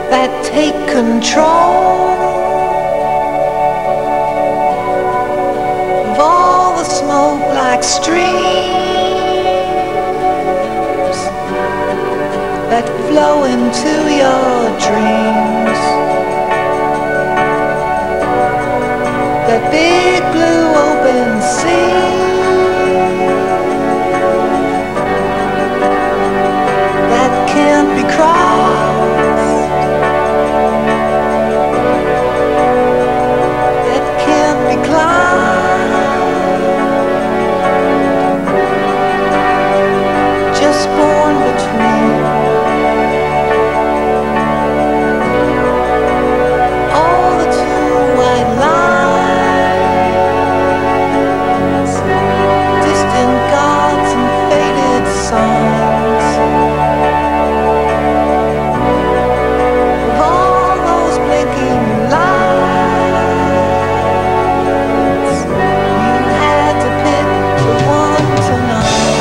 that take control of all the smoke like streams that flow into your dreams. That big blue open sea that can't be crossed, that can't be climbed, just born between all the two white lines, distant gods and faded songs of all those blinking lights. You had to pick the one tonight.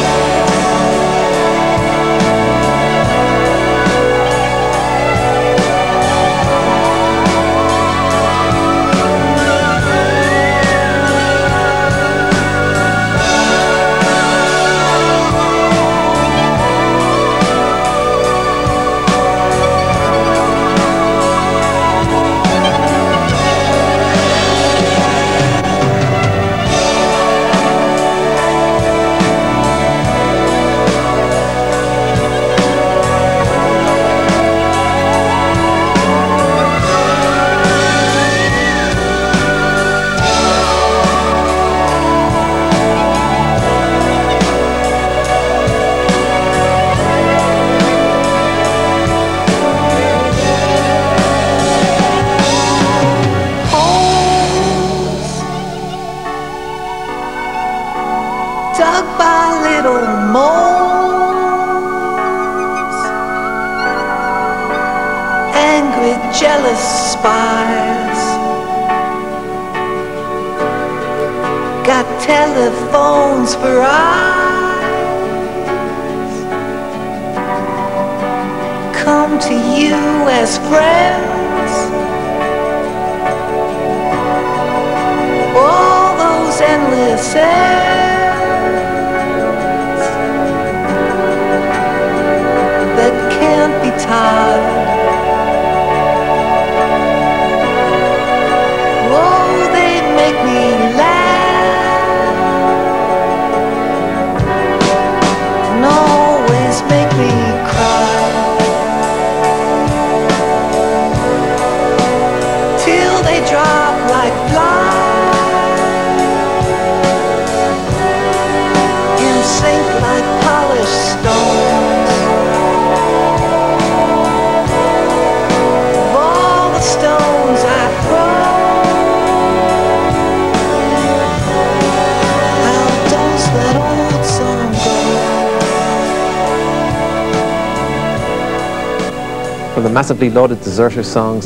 Dug by little moles, angry, jealous spies, got telephones for eyes, come to you as friends. All those endless that can't be tied. Oh, they make me laugh and always make me cry, till they drop like flies and sink like polished stones. From the massively lauded Deserter songs